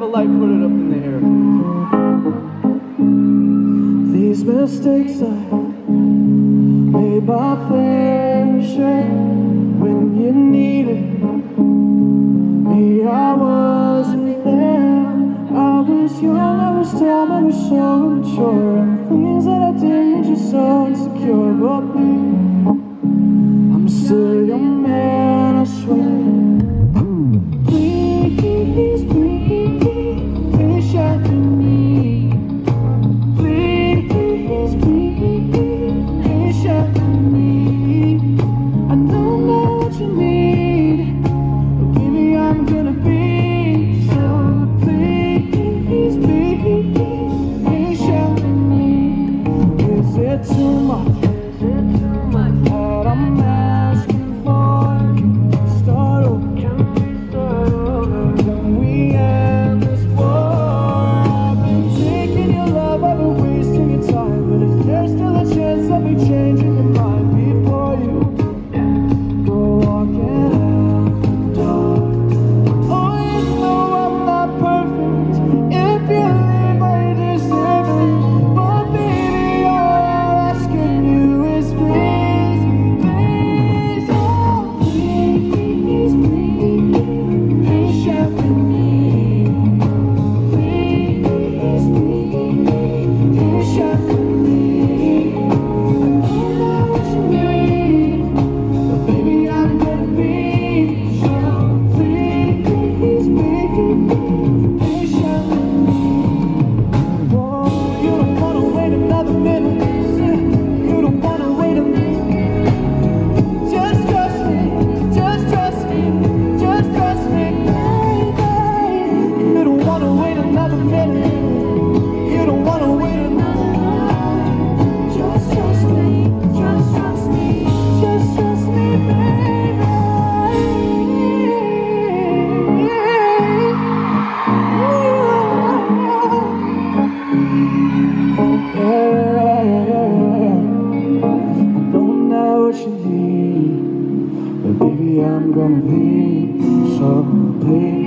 light, put it up in the air. These mistakes I made my fair share. When you needed me, I wasn't there. I was young, I was dumb, I was so immature, and things that I did made you so insecure. But babe, I'm still your man, I swear. Please, please, please shut me. Please, please, please shut me. I don't know what you need, but baby, I'm gonna be. So please, please, please shut me. Is it too much? That I'm asking for? Can we start over? Can we end this war? I've been taking your love, I've been wasting your time, but is there still a chance of me changing your mind before you go walking out the door? Oh, you know I'm not perfect. If you leave, I deserve it. But baby, all I'm asking you is please, please, oh, please, please, please shut me. Please, please, please shut me. I don't know what you need, but baby, I'm gonna be. So please, please shut me. Oh, you don't wanna wait another minute. You don't wanna wait a minute. Just trust me, just trust me, just trust me, baby. You don't wanna wait another minute. You don't wanna wait another minute. Just trust me, just trust me, just trust me, baby. I don't know what you need, but baby, I'm gonna be. So please.